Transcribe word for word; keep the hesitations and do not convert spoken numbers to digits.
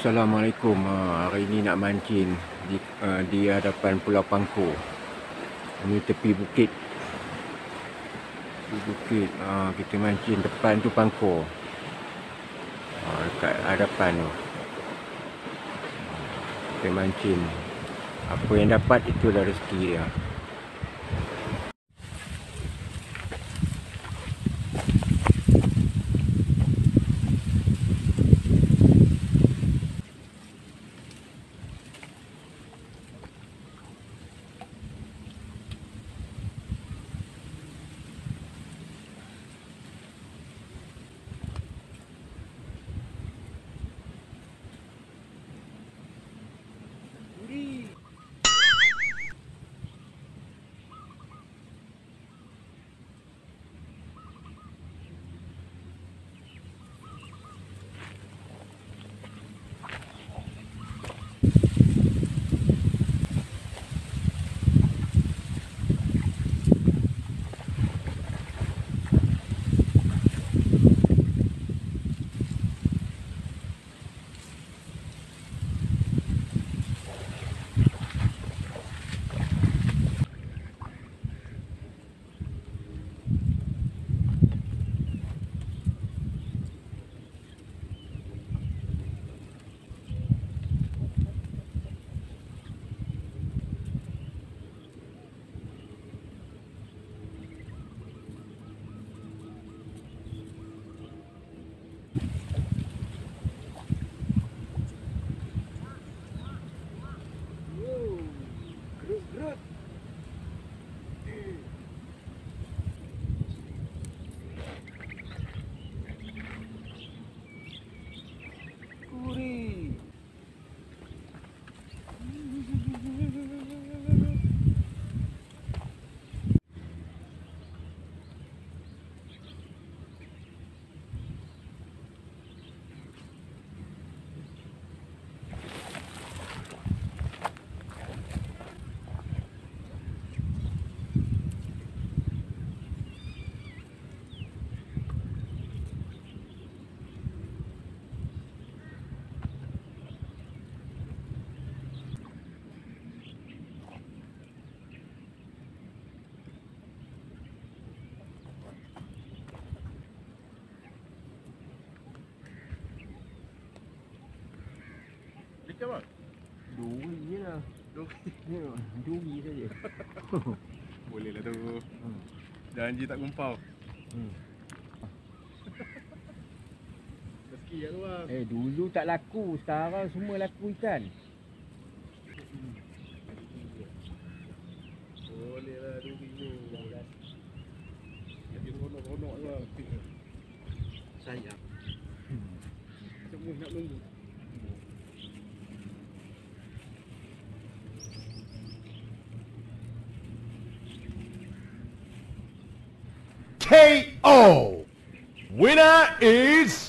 Assalamualaikum. Ha, hari ini nak mancing di, uh, di hadapan Pulau Pangkor. Ini tepi bukit. Tepi bukit. Ha, kita mancing depan tu Pangkor. Ha, dekat hadapan tu. Kita mancing. Apa yang dapat itu adalah rezeki dia. Apa? Duri je lah. Duri. Duri saja. Boleh lah tu. Hmm. Janji tak gumpau. Hmm. Rezeki kat tu bang. Eh, dulu tak laku. Sekarang semua laku ikan. Boleh lah duri ni. Jadi ronok-ronok lah. Sayang. Semua nak nunggu. K O. Winner is